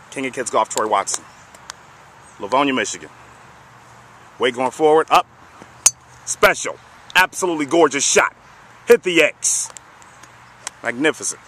King of Kids Golf, Troy Watson. Livonia, Michigan. Weight going forward, up. Special. Absolutely gorgeous shot. Hit the X. Magnificent.